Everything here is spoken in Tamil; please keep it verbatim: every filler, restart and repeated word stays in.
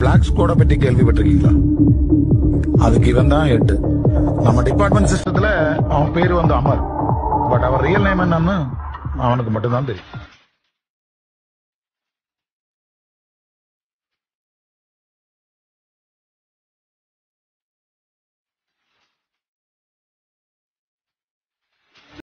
பிளாக் ஸ்குவாட பத்தி கேள்விப்பட்டிருக்கீங்களா? அதுக்கு இவன் தான் ஹெட். நம்ம டிபார்ட்மெண்ட் சிஸ்டத்துல அவன் பேரு வந்து அமர். பட் அவன் ரியல் நேம் என்னன்னு அவனுக்கு மட்டும்தான் தெரியும்.